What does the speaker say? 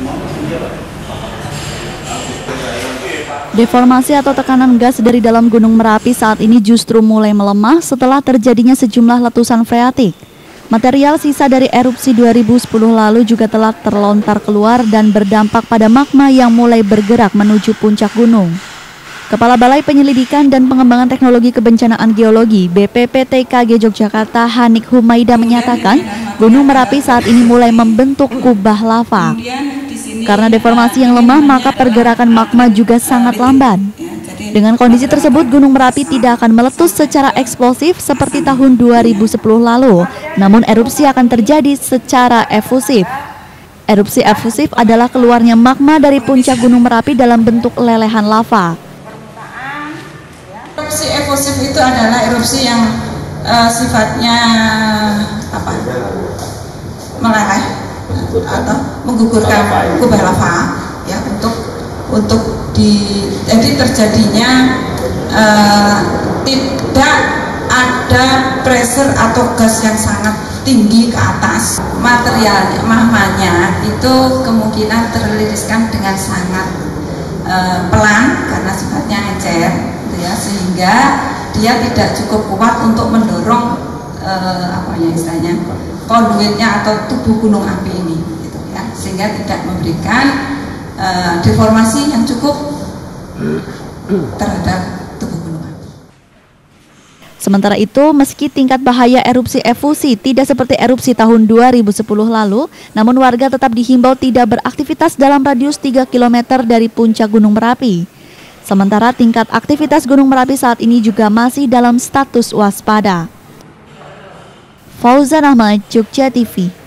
Deformasi atau tekanan gas dari dalam Gunung Merapi saat ini justru mulai melemah setelah terjadinya sejumlah letusan freatik. Material sisa dari erupsi 2010 lalu juga telah terlontar keluar dan berdampak pada magma yang mulai bergerak menuju puncak gunung. Kepala Balai Penyelidikan dan Pengembangan Teknologi Kebencanaan Geologi BPPTKG Yogyakarta Hanik Humaida menyatakan Gunung Merapi saat ini mulai membentuk kubah lava. Karena deformasi yang lemah, maka pergerakan magma juga sangat lambat. Dengan kondisi tersebut, Gunung Merapi tidak akan meletus secara eksplosif seperti tahun 2010 lalu, namun erupsi akan terjadi secara efusif. Erupsi efusif adalah keluarnya magma dari puncak Gunung Merapi dalam bentuk lelehan lava. Erupsi efusif itu adalah erupsi yang sifatnya meleleh atau menggugurkan kubah lava, ya, jadi terjadinya tidak ada pressure atau gas yang sangat tinggi ke atas. Material magmanya itu kemungkinan terliriskan dengan sangat pelan karena sifatnya encer, gitu ya, sehingga dia tidak cukup kuat untuk mendorong istilahnya konduitnya atau tubuh gunung api ini, gitu ya, sehingga tidak memberikan deformasi yang cukup terhadap tubuh gunung api. Sementara itu, meski tingkat bahaya erupsi efusi tidak seperti erupsi tahun 2010 lalu, namun warga tetap dihimbau tidak beraktivitas dalam radius 3 km dari puncak Gunung Merapi. Sementara tingkat aktivitas Gunung Merapi saat ini juga masih dalam status waspada. Fauzan Ahmad, Jogja TV.